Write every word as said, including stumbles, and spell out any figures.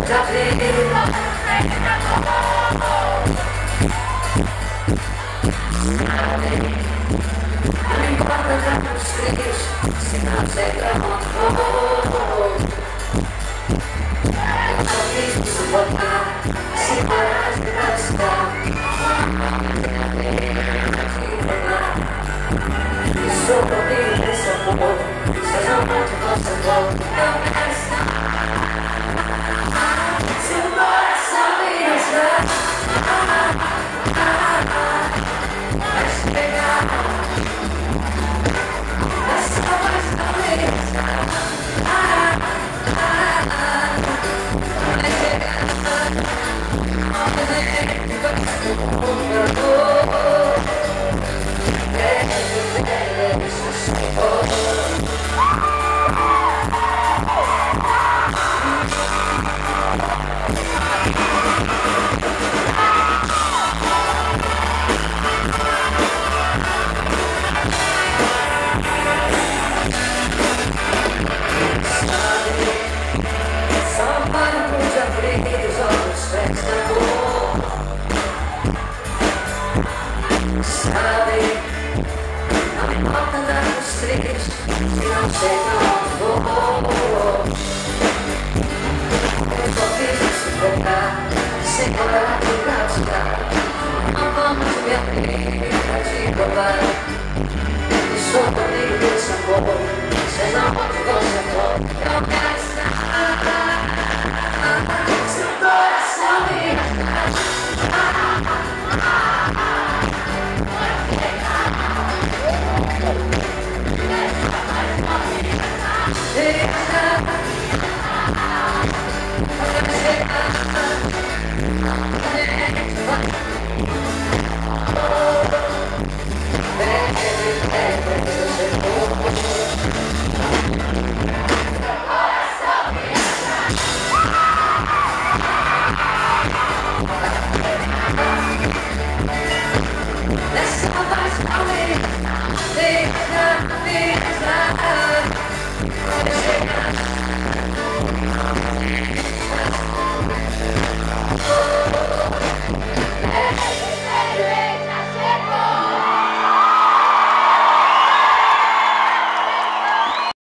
muita vida. Não importa tantos tristes, se não sei pra onde vou. Eu só quis me suportar, se parar de gastar. E sou proibido desse amor, seja onde você for, não quero estar. Se o coração me ajudar, vai se pegar. Essa voz não me ajudar, vai chegar. Sabe, não importa tantos tristes, se não sei pra onde vou. Eu só fiz me sufocar, sem parar de gastar. Não vamos me abrir pra te provar. E sou comigo desse amor, seja onde você for, eu quero estar. Se o coração me ajudar, Let's go, let's go.